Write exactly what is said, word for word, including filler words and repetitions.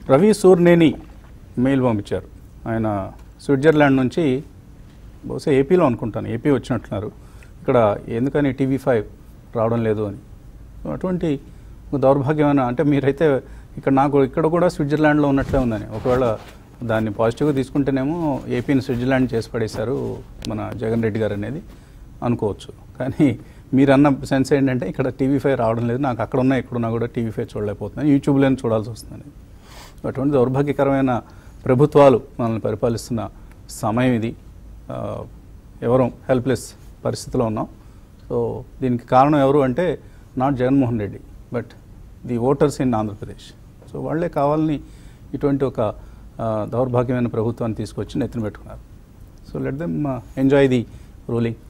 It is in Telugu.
రవి సూర్నేని మెయిల్ పంపించారు. ఆయన స్విట్జర్లాండ్ నుంచి, బహుశా ఏపీలో అనుకుంటాను, ఏపీ వచ్చినట్టున్నారు. ఇక్కడ ఎందుకని టీవీ ఫైవ్ రావడం లేదు అని. అటువంటి దౌర్భాగ్యమైన, అంటే మీరైతే ఇక్కడ నాకు ఇక్కడ కూడా స్విట్జర్లాండ్లో ఉన్నట్లే ఉందని, ఒకవేళ దాన్ని పాజిటివ్గా తీసుకుంటేనేమో ఏపీని స్విట్జర్లాండ్ చేసి పడేశారు మన జగన్ రెడ్డి గారు అనేది అనుకోవచ్చు. కానీ మీరు అన్న సెన్స్ ఏంటంటే ఇక్కడ టీవీ ఫైవ్ రావడం లేదు, నాకు అక్కడ ఉన్నా ఇక్కడున్నా కూడా టీవీ ఫైవ్ చూడలేకపోతున్నాను, యూట్యూబ్లోనే చూడాల్సి వస్తుంది. అటువంటి దౌర్భాగ్యకరమైన ప్రభుత్వాలు మనల్ని పరిపాలిస్తున్న సమయం ఇది. ఎవరూ హెల్ప్లెస్ పరిస్థితిలో ఉన్నాం. సో దీనికి కారణం ఎవరు అంటే not Jaganmohan Reddy but the voters in Andhra Pradesh. So వాళ్ళే కావాలని ఇటువంటి ఒక దౌర్భాగ్యమైన ప్రభుత్వాన్ని తీసుకొచ్చి నెత్తిన పెట్టుకున్నారు. So let them enjoy the ruling.